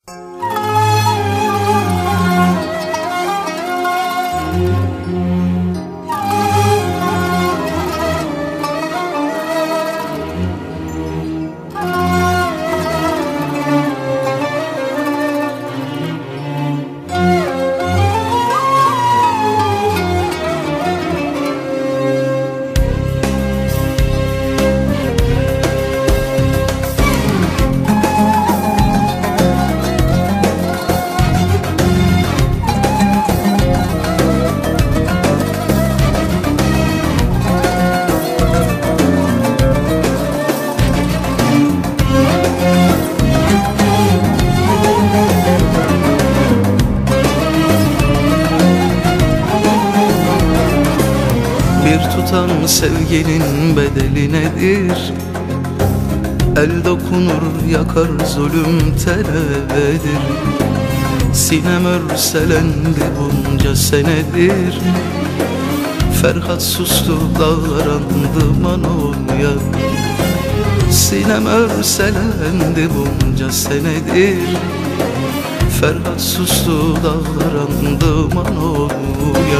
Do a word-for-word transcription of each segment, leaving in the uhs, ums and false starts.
Sevginin bedeli nedir? El dokunur yakar zulüm teledir. Sinem örselendi bunca senedir. Ferhat sustu dağlar andı Manoya. Sinem örselendi bunca senedir. Ferhat sustu dağlar andı Manoya.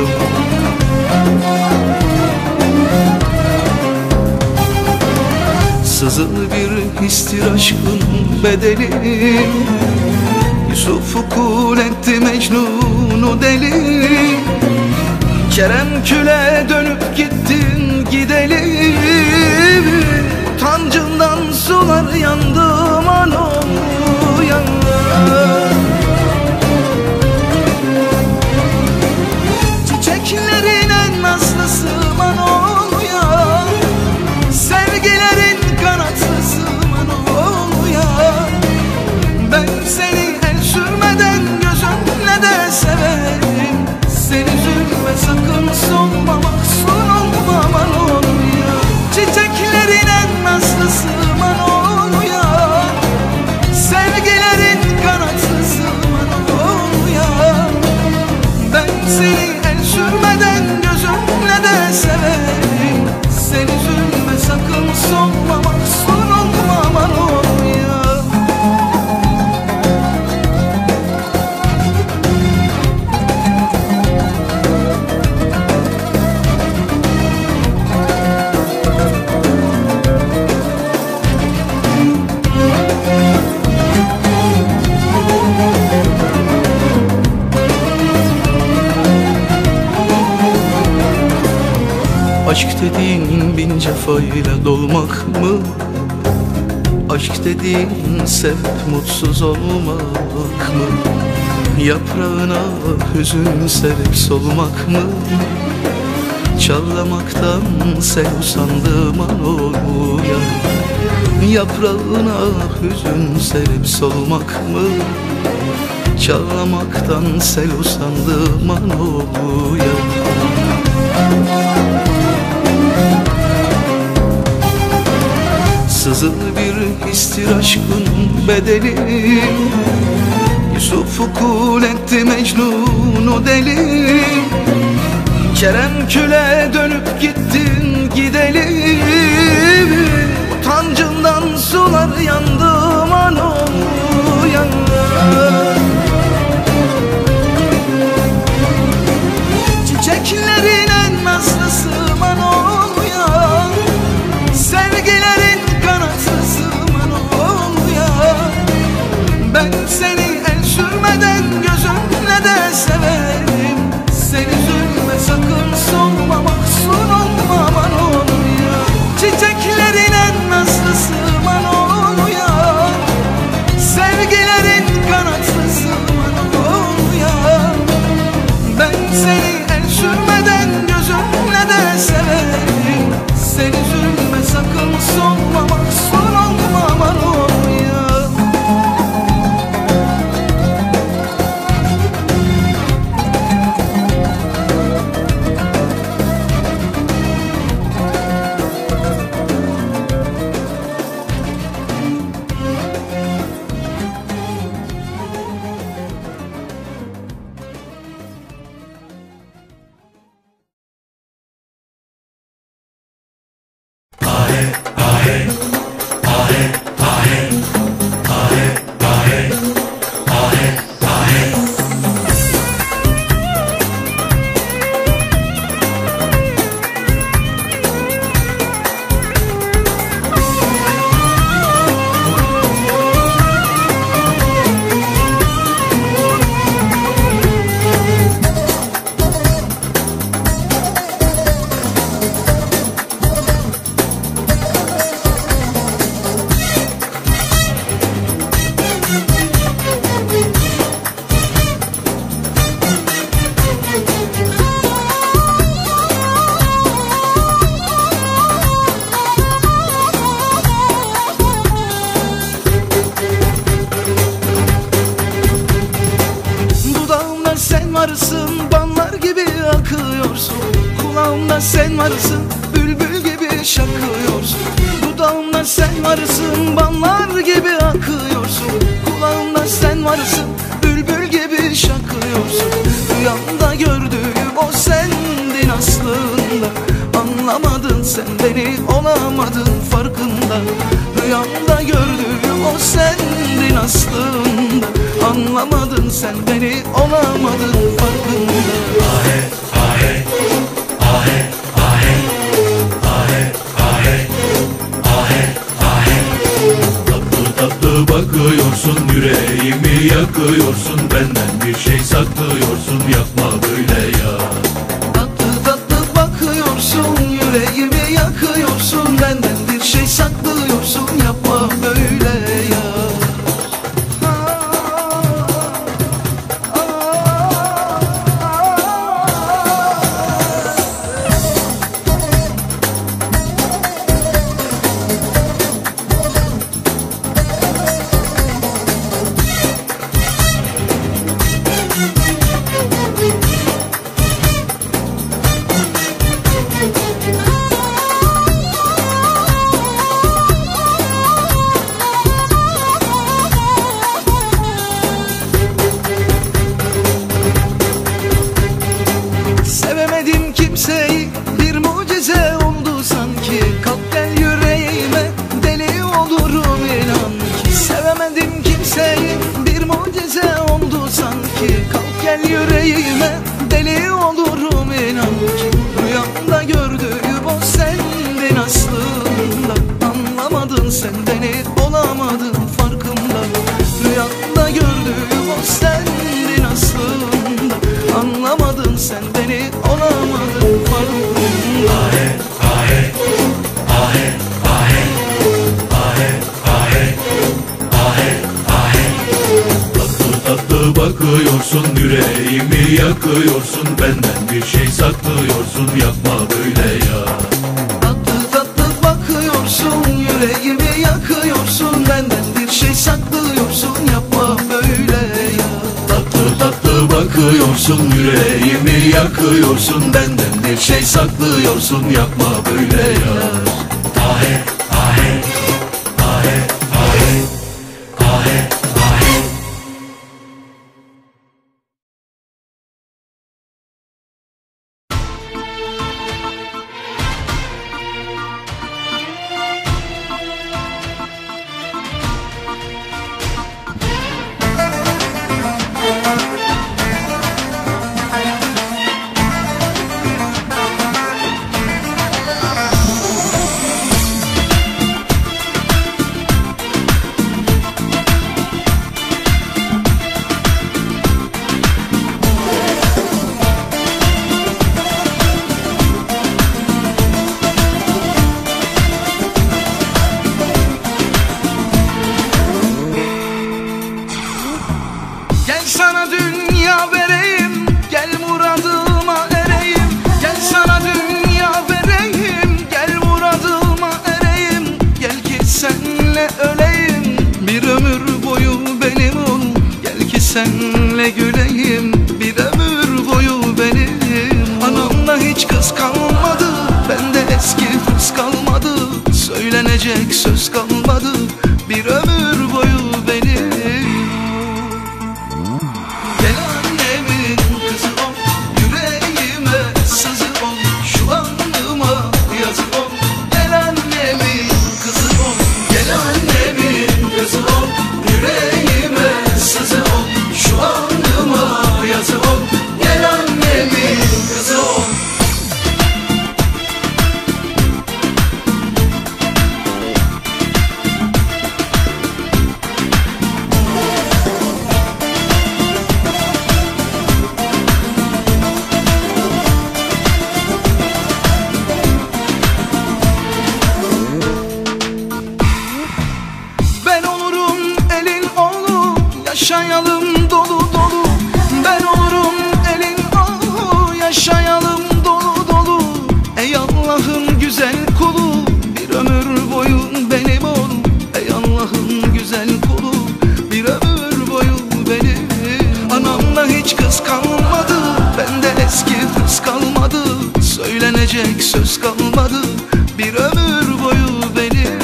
Sızılı bir histir aşkın bedeli. Yusuf'u kul etti Mecnun'u deli. Kerem küle dönüp gittin gideli. Utancından sular yandı Manoya. Çiçeklerin en nazlısı Manoya. Sevgilerin kanatlısı Manoya. Ben seni el sürmeden gözümle de severim. Seni üzülme sakın solmamak solma Manoya. Çiçeklerin en nazlısı Manoya. Sevgilerin kanatlısı Manoya. Ben seni el sürmeden gözümle de severim. Seni üzülme sakın solmamak solma Manoya. Aşk dediğin bin cefayla dolmak mı? Aşk dediğin sevip mutsuz olmak mı? Yaprağına hüzün serip solmak mı? Çarlamaktan sel usandı Manoya. Yaprağına hüzün serip solmak mı? Çarlamaktan sel usandı Manoya. Sızılı bir histir aşkın bedeli. Yusuf'u kul etti Mecnun'u deli. Kerem küle dönüp gittin gideli. Utancından sular yandı Manoya. Çiçeklerin en nazlısı Manoya. Sevgilerin kanatlısı Manoya. Ben seni el sürmeden gözümle de severim. Seni üzülme sakın solmamak solma Manoya. Çiçeklerin en nazlısı Manoya. Sevgilerin kanatlısı Manoya. Ben seni el sürmeden gözümle de severim. Seni üzülme sakın solmamak solma Manoya. Kulağımda sen varsın, bülbül gibi şakıyorsun. Dudağımda sen varsın, ballar gibi akıyorsun. Kulağımda sen varsın, bülbül gibi şakıyorsun. Rüyamda gördüğüm o sendin aslında. Anlamadın sen beni, olamadın farkında. Rüyamda gördüğüm o sendin aslında. Anlamadın sen beni, olamadın farkında. Ahe, ahe, ahe, ahe, ahe, ahe, ahe, ahe. Tatlı tatlı bakıyorsun, yüreğimi yakıyorsun. Benden bir şey saklıyorsun, yapma böyle ya. Tatlı tatlı bakıyorsun, yüreğimi yakıyorsun. Benden bir şey saklıyorsun, yapma böyle ya. Sevemedim kimseyi, bir mucize oldu sanki. Kalk gel yüreğime, deli olurum inan ki. Sevemedim kimseyi, bir mucize oldu sanki. Kalk gel yüreğime, deli olurum inan ki. Rüyamda gördüğüm o sendin aslında. Anlamadın sen beni, olamadın farkında. Rüyamda gördüğüm o sendin aslında. Anlamadın sen beni, olamadın farkında. Ahe, ahe, ahe, ahe, ahe, ahe, ahe, ahe. Tatlı tatlı bakıyorsun, yüreğimi yakıyorsun. Benden bir şey saklıyorsun, yapma böyle ya. Tatlı tatlı bakıyorsun, yüreğimi yakıyorsun. Benden bir şey saklıyorsun, yapma böyle ya. Tatlı tatlı bakıyorsun, yüreğimi yakıyorsun. Benden bir şey saklıyorsun, yapma böyle ya. Ahe, ahe, ahe, ahe, ahe, ahe. Gel sana dünya vereyim, gel muradıma ereyim. Gel sana dünya vereyim, gel muradıma ereyim. Gel ki senle öleyim, bir ömür boyu benim ol. Gel ki senle güleyim, bir ömür boyu benim. Anamda hiç kız kalmadı, bende eski hırs kalmadı. Söylenecek söz kalmadı, bir ömür boyu benim. Gel annemin kızı ol, yüreğime sızı ol, şu alnıma yazı ol. Gel annemin kızı ol, gel annemin kızı ol, yüreğime sızı ol, şu alnıma yazı ol. Gel annemin kızı ol. Ben olurum elin oğlu, yaşayalım dolu dolu. Ben olurum elin oğlu, yaşayalım dolu dolu. Ey Allah'ın güzel kulu, bir ömür boyu benim ol. Ey Allah'ın güzel kulu, bir ömür boyu benim. Anamda hiç kız kalmadı, bende eski hırs kalmadı. Söylenecek diyecek söz kalmadı, bir ömür boyu benim.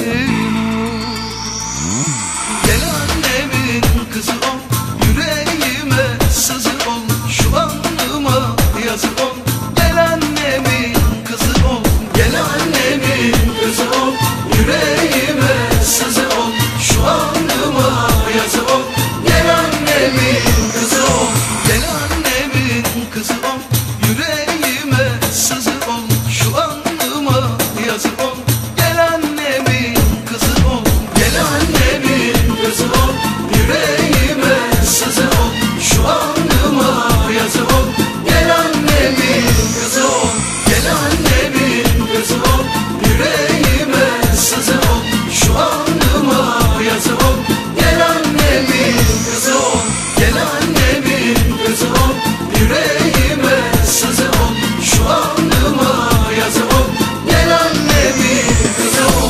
Gel annemin kızı ol, yüreğime sızı ol, şu alnıma yazı ol. Gel annemin kızı ol, gel annemin kızı ol, yüreğime sızı ol, şu alnıma yazı ol. Gel annemin kızı ol, gel annemin kızı ol, yüreğime sızı ol, şu alnıma yazı ol. Gel annemin kızı ol, gel annemin kızı ol, yüreğime sızı ol, şu alnıma yazı ol. Gel annemin kızı ol, gel annemin kızı ol, yüreğime sızı ol, şu alnıma yazı ol. Gel annemin kızı ol, gel annemin kızı ol, yüreğime sızı ol, şu alnıma yazı ol. Gel annemin kızı ol.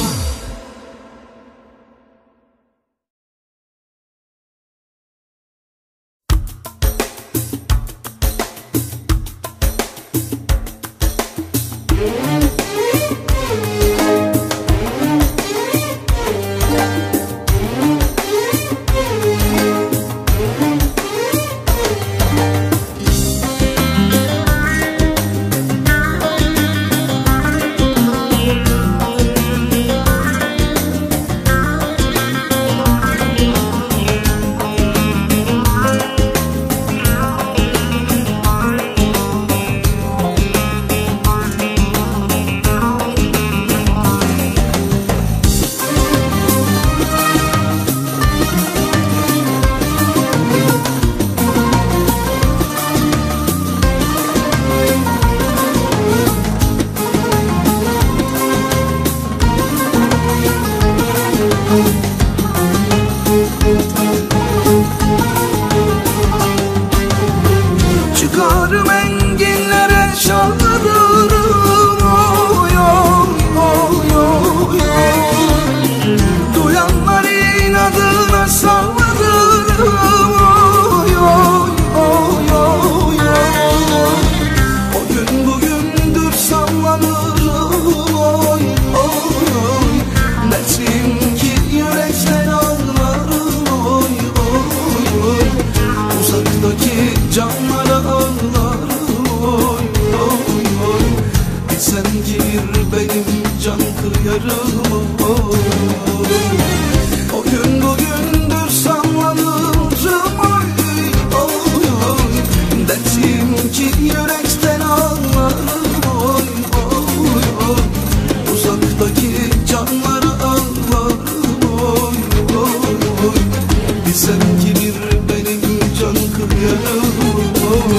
Çıkarım enginlere şarkılarım, oy oy oy oy oy. Duyanlar inadına saldırırım, oy oy oy oy oy. O gün bugündür sallanırım, oy oy oy. Dersim ki yürekten ağlarım, oy oy oy. Uzaktaki canlara ağlarım, oy oy oy. Sen gir benim can kıyarım, oy oy. O gün bugündür sallanırım, oy oy oy. Dersim ki yürekten ağlarım, oy oy oy. Uzaktaki canlara ağlarım, oy oy oy. Sen gir benim can kıyarım, oy.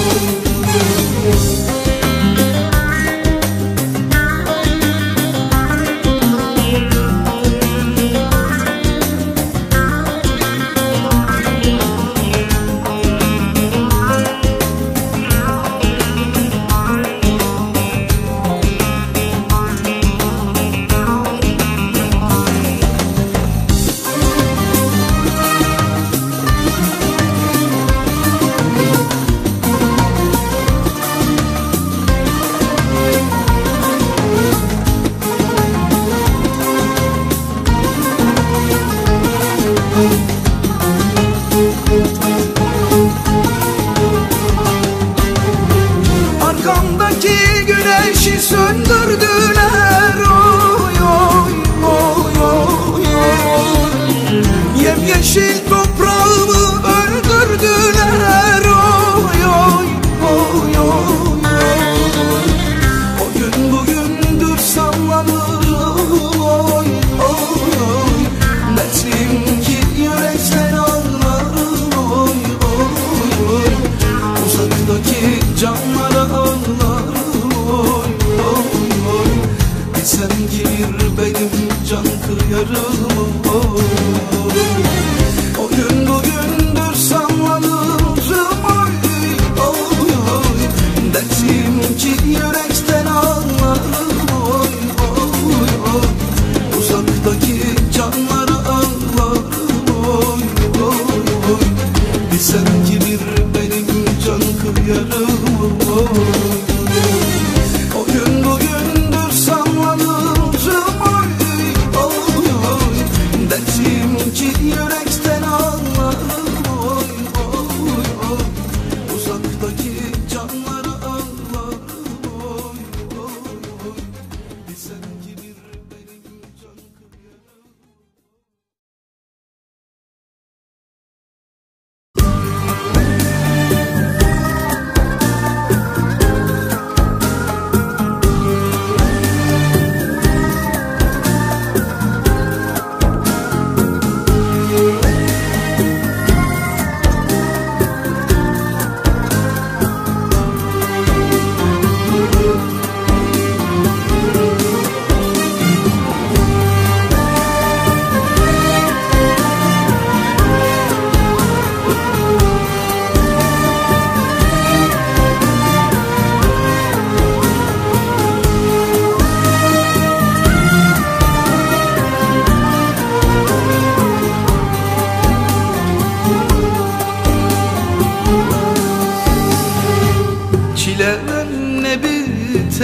Arkamdaki güneşi söndürdüler, oy oy oy oy oy. Yemyeşil toprağımı öldürdüler, oy oy oy oy. O gün bugündür sallanırım, oy oy oy. Dersim ki yürekten ağlarım, oy oy oy. Uzaktaki canlara ağlarım, oy oy oy. Sen gir benim can kıyarım, oy oy. O gün bugündür sallanırım, oy oy oy. Dersim ki yürekten ağlarım, oy oy oy. Uzaktaki canlara ağlarım, oy oy oy. Sen gir benim can kıyarım, oy. O gün bugün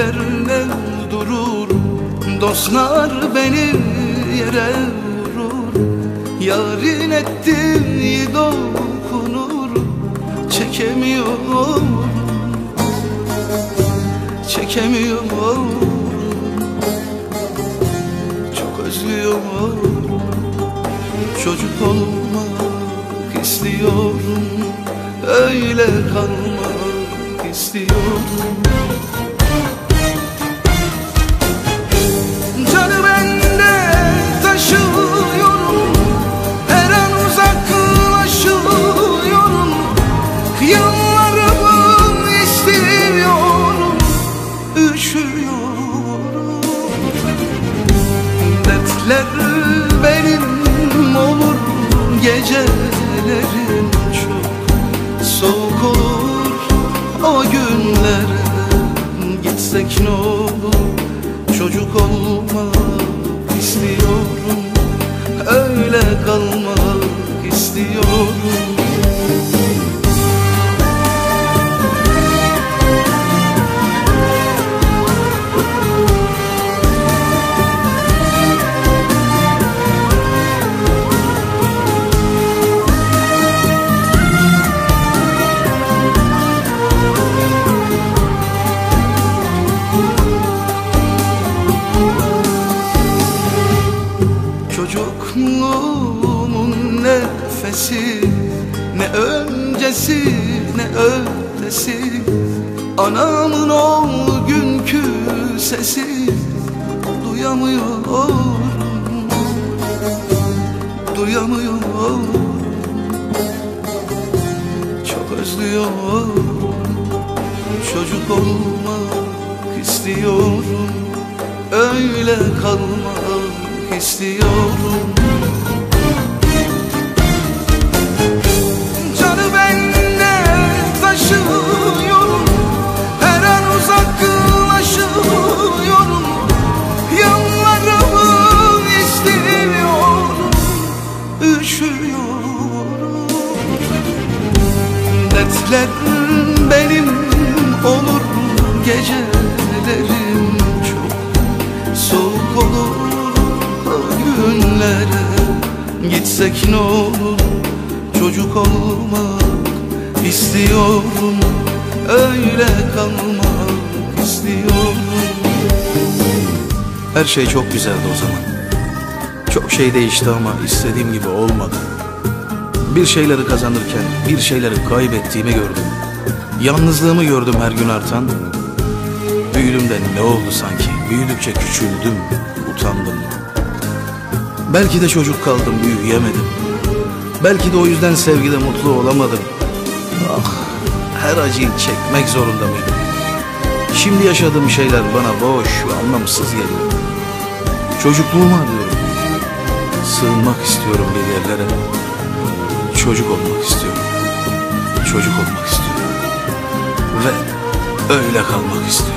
dertlerle durur, dostlar beni yere vurur. Yarın ettiği dokunur, çekemiyorum, çekemiyorum. Çok özlüyorum, çocuk olmak istiyorum, öyle kalmak istiyorum. Canı bende taşıyorum, her an uzaklaşıyorum. Yıllarımı istiyorum, üşüyorum. Dertler benim olur, gecelerim çok soğuk olur. O günlere gitsek ne olur, çocuk olmak istiyorum, öyle kalmak istiyorum. Çocukluğumun nefesi, ne öncesi ne ötesi. Anamın o günkü sesi duyamıyorum, duyamıyorum. Çok özlüyorum, çocuk olmak istiyorum, öyle kalmak istiyorum. Canı bende taşıyorum, her an uzaklaşıyorum. Yıllarımı istiyorum, üşüyorum. Dertler benim olur, gecelerim çok soğuk olur. Günlere gitsek ne olur, çocuk olmak istiyorum, öyle kalmak istiyorum. Her şey çok güzeldi o zaman. Çok şey değişti ama istediğim gibi olmadı. Bir şeyleri kazanırken bir şeyleri kaybettiğimi gördüm. Yalnızlığımı gördüm her gün artan. Büyüdüm de ne oldu sanki? Büyüdükçe küçüldüm, utandım. Belki de çocuk kaldım, büyüyemedim. Belki de o yüzden sevgide mutlu olamadım. Ah, her acıyı çekmek zorunda mıydım? Şimdi yaşadığım şeyler bana boş ve anlamsız geliyor. Çocukluğumu arıyorum. Sığınmak istiyorum bir yerlere. Çocuk olmak istiyorum. Çocuk olmak istiyorum. Ve öyle kalmak istiyorum.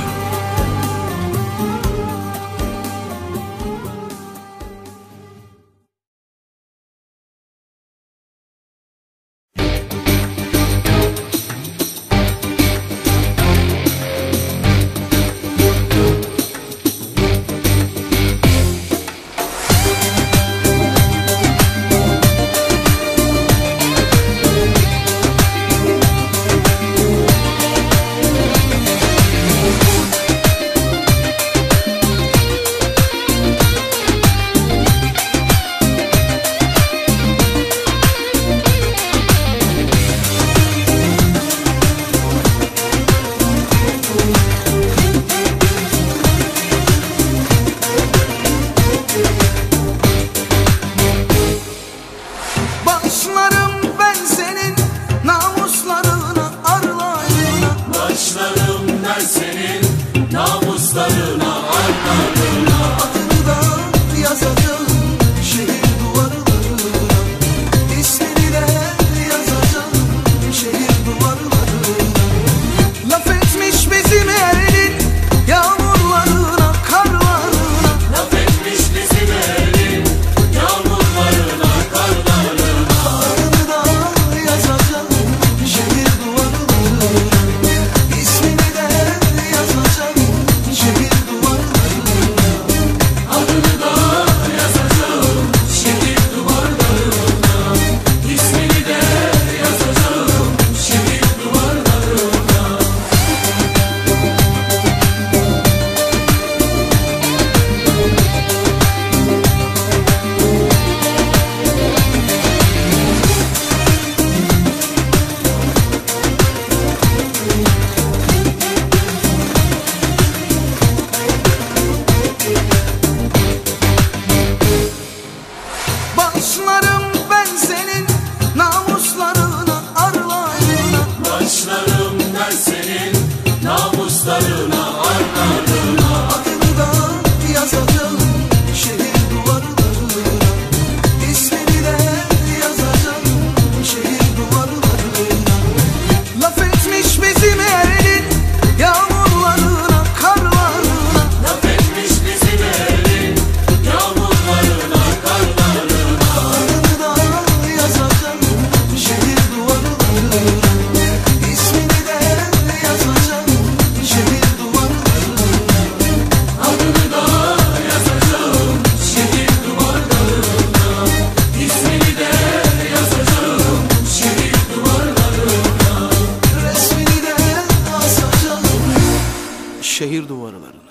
bir duvarlarını.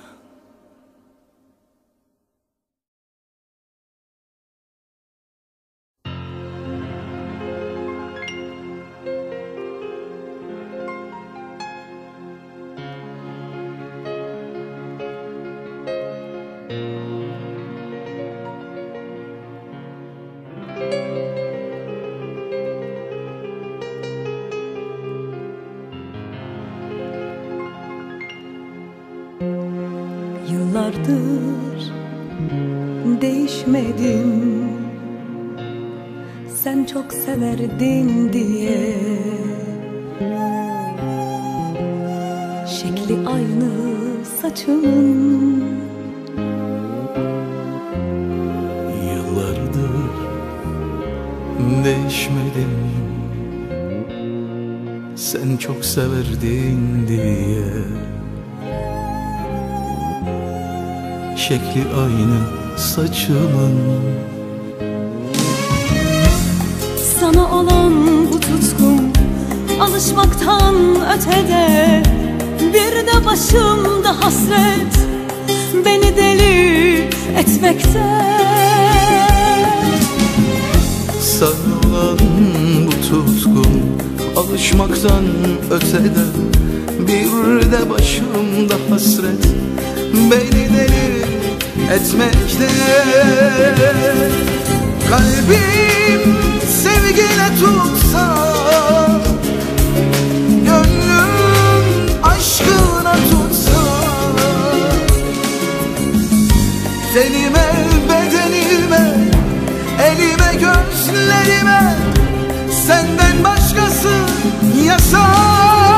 Yıllardır değişmedim, sen çok severdin diye. Şekli aynı saçının. Yıllardır değişmedim, sen çok severdin diye. Şekli aynı saçımın. Sana olan bu tutkum alışmaktan ötede, bir de başımda hasret beni deli etmekte. Sana olan bu tutkum alışmaktan ötede, bir de başımda hasret beni deli etmekte. Kalbim sevgine tutsa, gönlüm aşkına tutsa, tenime, bedenime, elime, gözlerime senden başkası yasak.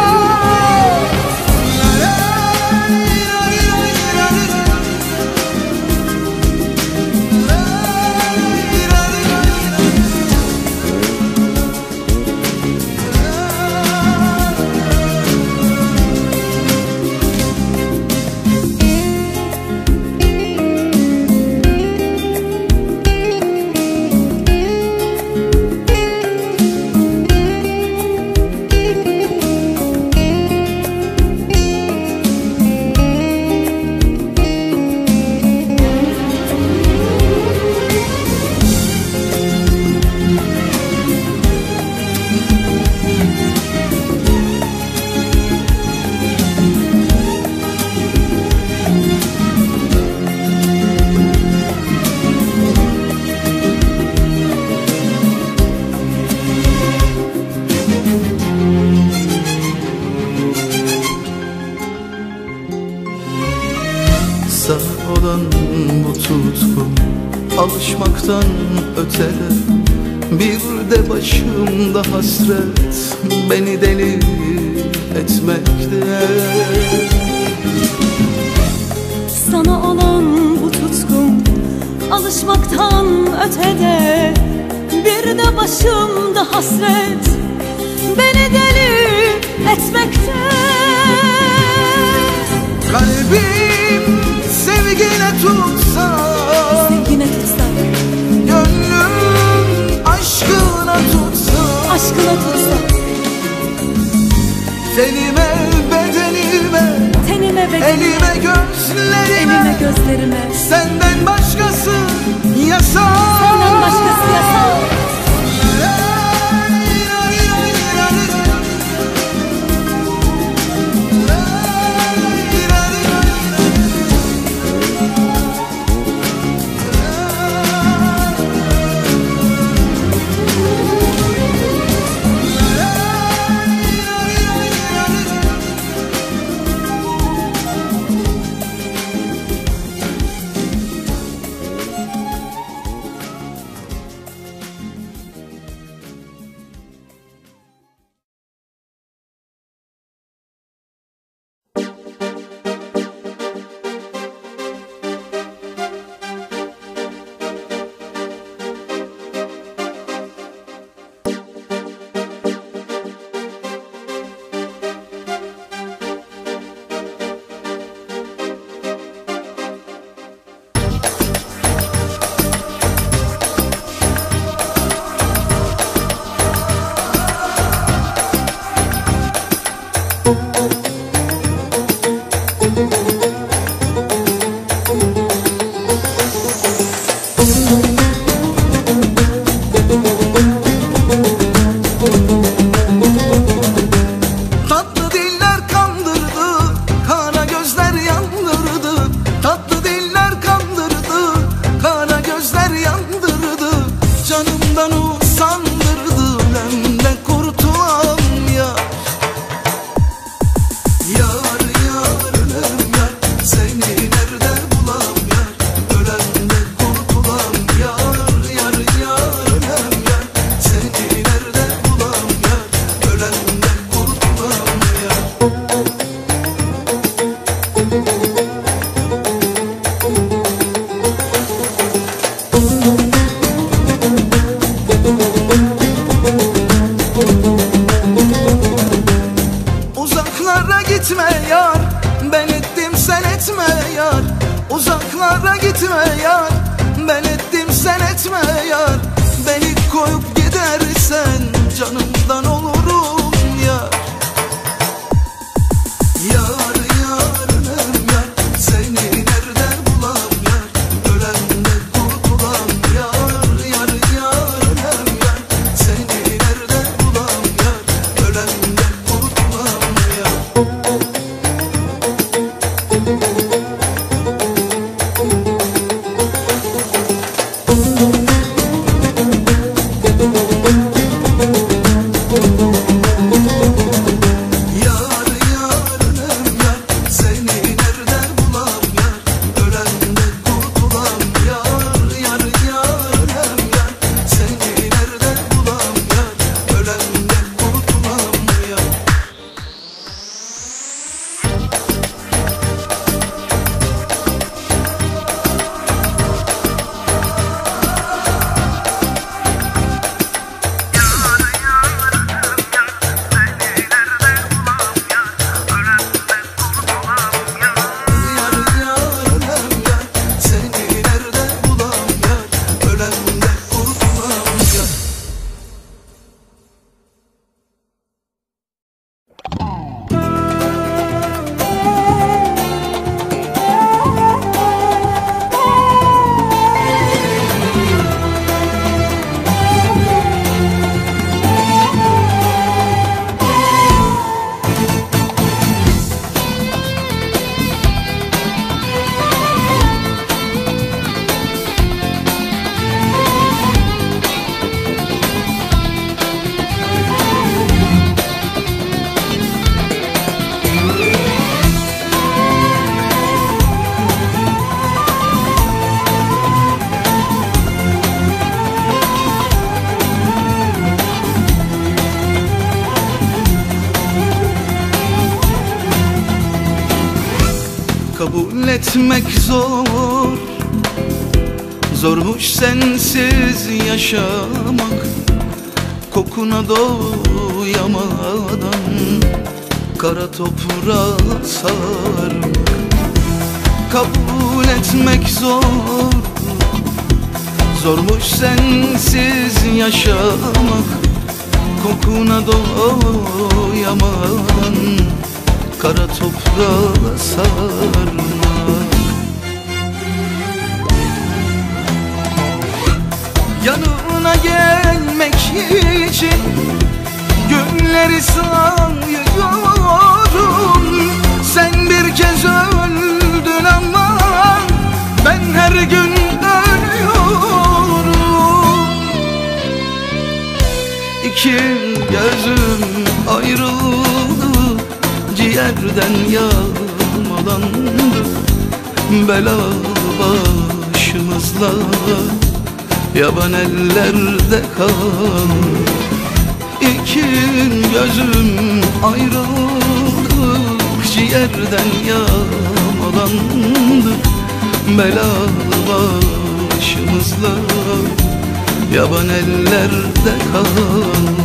Sana olan bu tutkum alışmaktan ötede, bir de başımda hasret beni deli etmekte. Sana olan bu tutkum alışmaktan ötede, bir de başımda hasret beni deli etmekte. Kalbim sevgine tutsa, Sevgine tutsa, gönlüm aşkına tutsa, aşkına tutsa, tenime, bedenime, tenime, bedenime, elime, gözlerime, elime, gözlerime senden başkası yasak. senden başkası yasak. ben ettim sen etme yar. Beni koyup gidersen canımdan olurum yar. Yar yarım yar, seni nerede bulam yar. Ölende kurtulam yar. Yar yarım yar, seni nerede bulam yar. Ölende kurtulam yar. Yar yarım yar, seni nerede bulam yar. Ölende kurtulam yar. Yar yarım yar, seni nerede bulam yar. Ölende kurtulam yar. Yar yarım yar, seni nerede bulam yar. Ölende kurtulam yar. Kabul etmek zor, zormuş sensiz yaşamak. Kokuna doyamadan kara toprağa sarmak. Kabul etmek zor, zormuş sensiz yaşamak. Kokuna doyamadan kara toprağa sarmak. Yanına gelmek için günleri sayıyorum. Sen bir kez öldün ama ben her gün ölüyorum. İki gözüm ayrıldı, ciğerden yağmalandı. Bela başımızla yaban ellerde kaldı. İki gözüm ayrıldı, ciğerden yağmalandı. Bela başımızla yaban ellerde kaldı.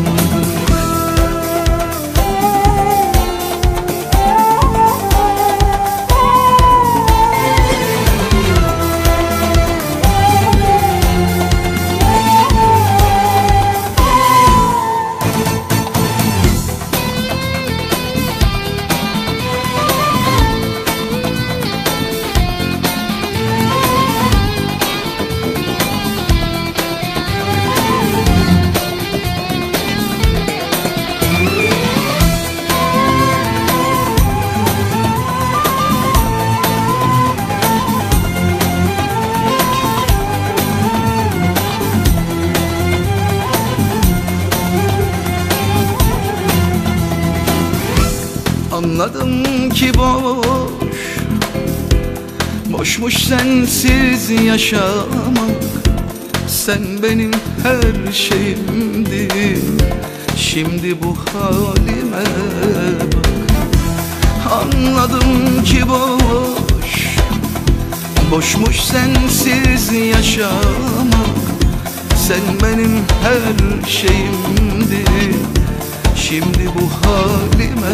Anladım ki boş, boşmuş sensiz yaşamak. Sen benim her şeyimdi, şimdi bu halime bak. Anladım ki boş, boşmuş sensiz yaşamak. Sen benim her şeyimdi, şimdi bu halime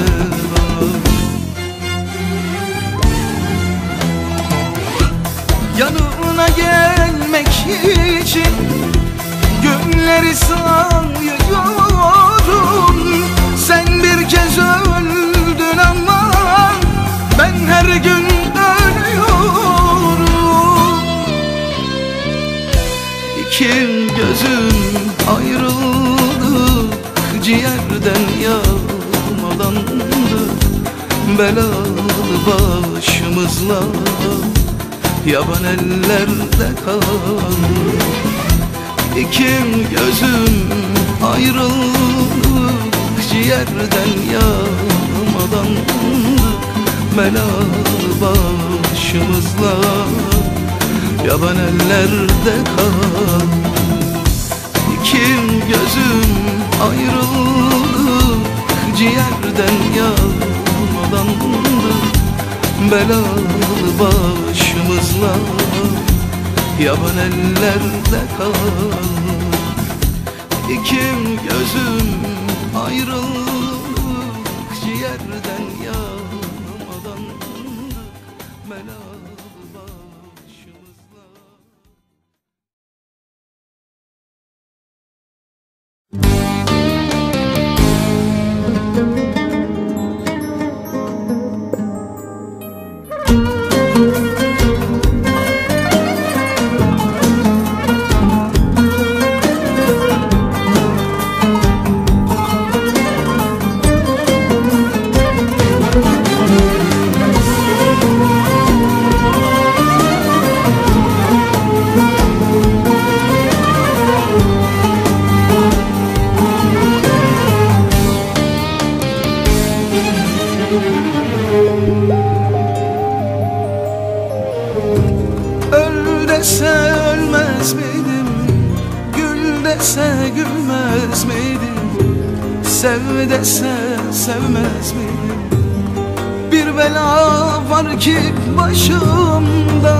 bak. yanına gelmek için günleri sayıyorum. Sen bir kez öldün ama ben her gün ölüyorum. İki gözüm ayrıldı, ciğerden yağmalandı. Belalı başımızla yaban ellerde kaldı. İki gözüm ayrıldı, ciğerden yağmalandı. Belalı başımızla yaban ellerde kaldı. İki gözüm ayrıldı, ciğerden yağmalandı. Belalı başımızla yaban ellerde kaldı. İki gözüm ayrıldı, ciğerden yağmalandı. Belalı başımızla. Öl dese ölmez miydim, gül dese gülmez miydim, sev dese sevmez miydim? Bir bela var ki başımda.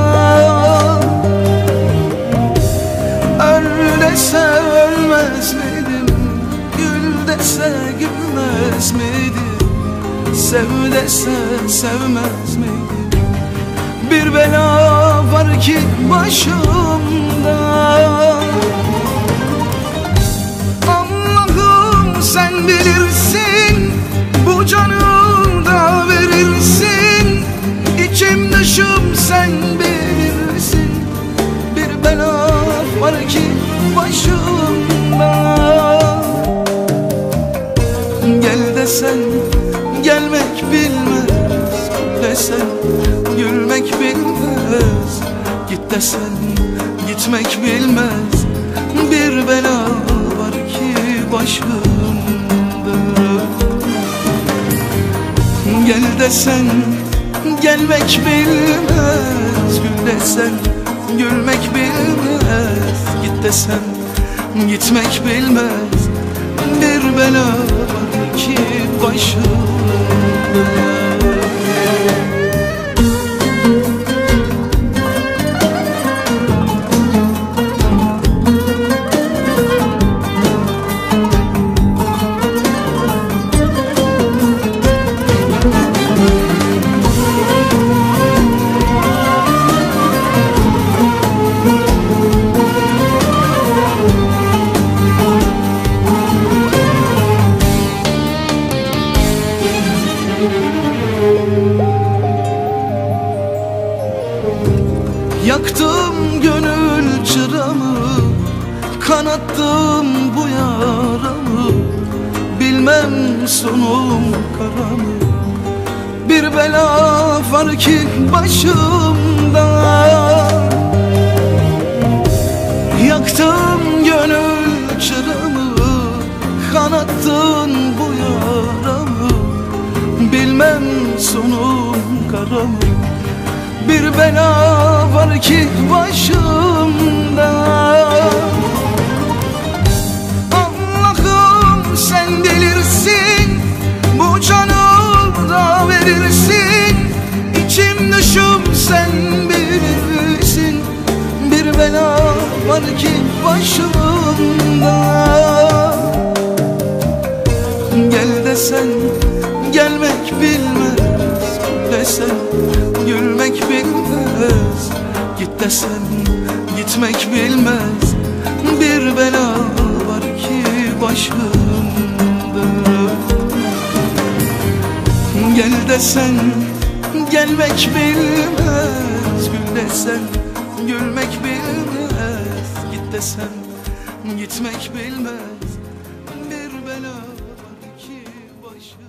Öl dese ölmez miydim, gül dese gülmez miydim, sev dese sevmez miydim? Bir bela var ki başımda. Allah'ım sen bilirsin, bu canı da verirsin. İçim dışım sen bilirsin. Bir bela var ki başımda. Gel desen gelmek bilmez, desen gülmek bilmez, git desen gitmek bilmez. Bir bela var ki başımda. Gel desen gelmek bilmez, gül desen gülmek bilmez, git desen gitmek bilmez. Bir bela var ki başımda. Yaktım gönül çıramı, kanattım bu yaramı. Bilmem sonum kara mı? Bir bela var ki başımda. Yaktım gönül çıramı, kanattın bu yaramı. Bilmem sonum kara mı? Bir bela var ki başımda. Allah'ım sen delirsin, bu canı da verirsin. İçim dışım sen bilirsin. Bir bela var ki başımda. Gel desen gelmek bilmez, desen gülmek bilmez, Git desem gitmek bilmez, bir bela var ki başımda. Gel desen gelmek bilmez, gül desen gülmek bilmez. Git desem gitmek bilmez, bir bela var ki başımda.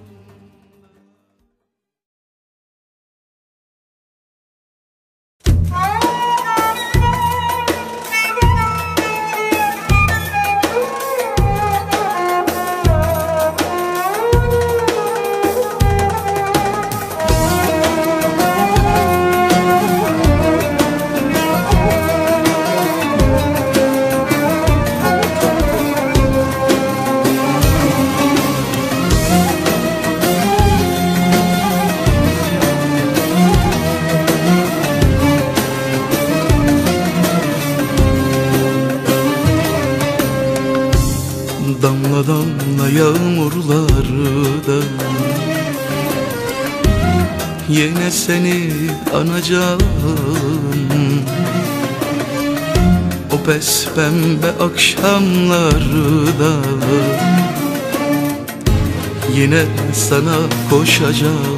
Damla damla yağmurlarda yine seni anacağım. O pes pembe akşamlarda yine sana koşacağım.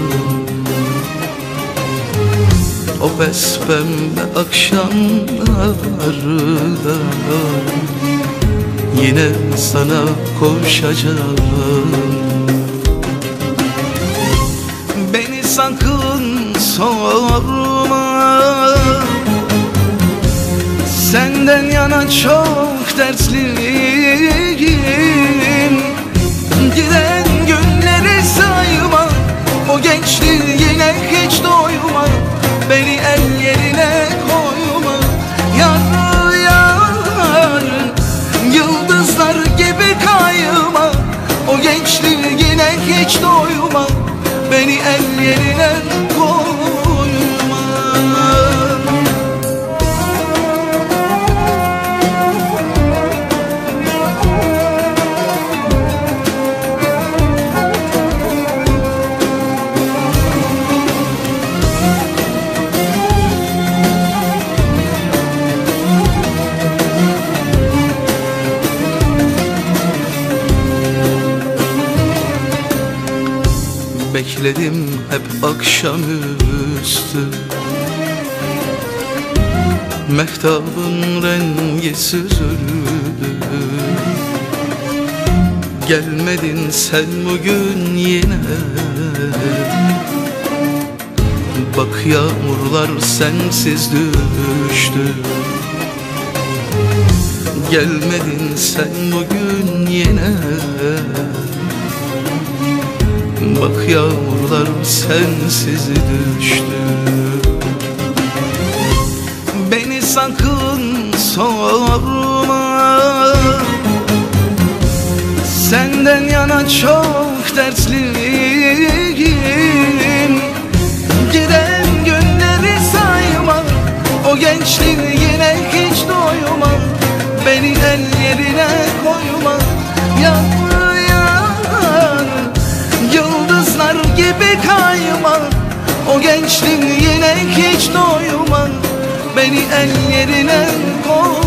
O pes pembe akşamlarda yine sana koşacağım. Beni sakın sorma, senden yana çok dertliyim. Giden günleri sayma, o gençliğine hiç doyma. Beni el yerine koyma, yar yar. Yıldızlar gibi kayma, o gençliğine hiç doyma. Beni el yerine koyma. Bekledim hep akşamüstü, mehtabın rengi süzüldü. Gelmedin sen bugün yine, bak yağmurlar sensiz düştü. Gelmedin sen bugün yine, bak yağmurlar sensiz düştü. Beni sakın sorma, senden yana çok dertliyim. Giden günleri sayma, o gençliğine hiç doyma. Beni el yerine koyma, yar yar. Yıldızlar gibi kayma, o gençliğine hiç doyma. Beni el yerine koyma.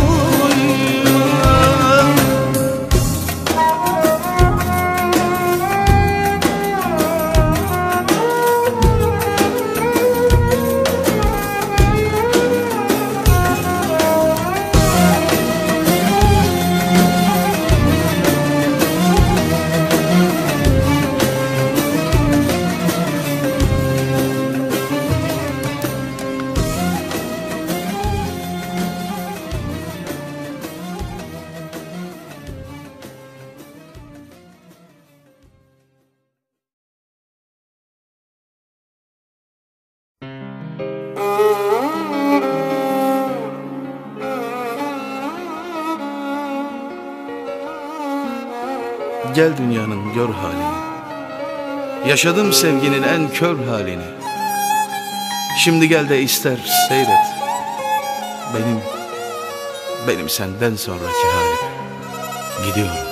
Gel dünyanın gör halini, yaşadım sevginin en kör halini. Şimdi gel de ister seyret, benim, benim senden sonraki halim. Gidiyorum.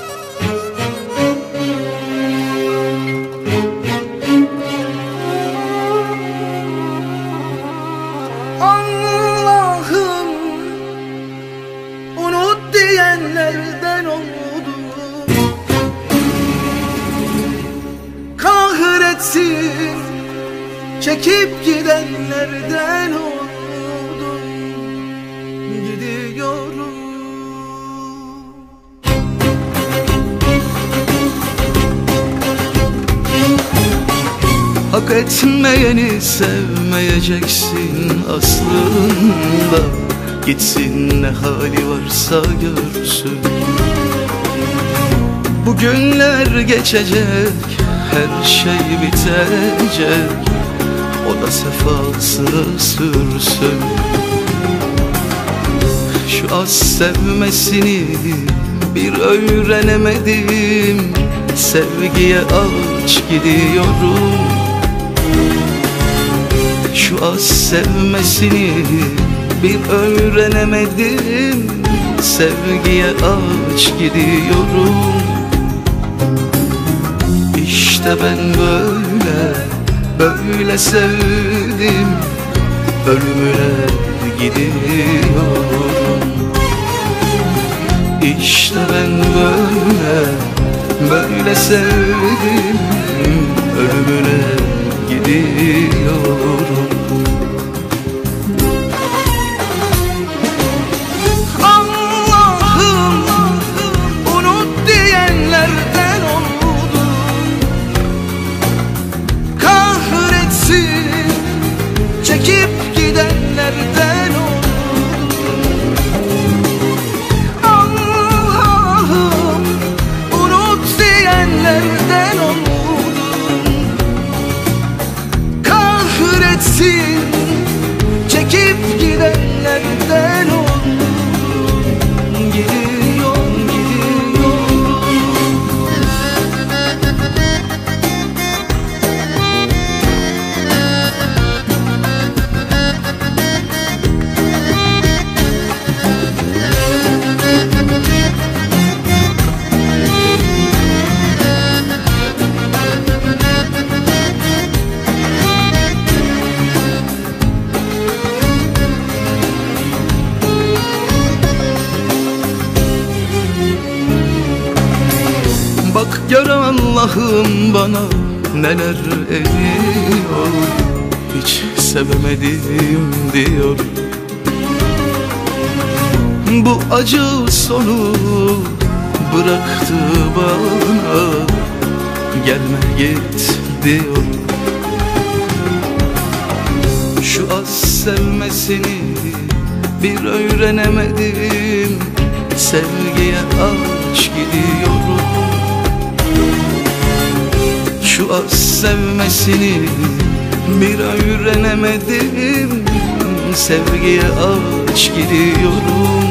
Allah çekip gidenlerden oldum, gidiyorum. Hak etmeyeni sevmeyeceksin aslında. Gitsin ne hali varsa görsün. Bu günler geçecek, her şey bitecek. O da sefasını sürsün. Şu az sevmesini bir öğrenemedim. Sevgiye aç gidiyorum. Şu az sevmesini bir öğrenemedim. Sevgiye aç gidiyorum. İşte ben böyle, böyle sevdim. Ölümüne gidiyorum. İşte ben böyle, böyle sevdim. Ölümüne gidiyorum. Çekip gidenlerden oldum. Allah'ım unut diyenlerden oldum. Kahretsin çekip gidenlerden oldum. Gidiyorum, gidiyorum. Bak gör Allah'ım bana neler ediyor. Hiç sevemedim diyor. Bu acı sonu bıraktı bana. Gelme git diyor. Şu az sevmesini bir öğrenemedim. Sevgiye aç gidiyorum. Şu az sevmesini bir öğrenemedim. Sevgiye aç gidiyorum.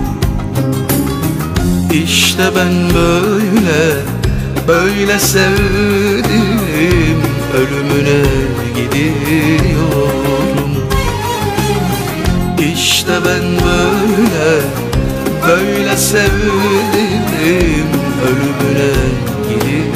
İşte ben böyle, böyle sevdim. Ölümüne gidiyorum. İşte ben böyle, böyle sevdim. Ölümüne gidiyorum.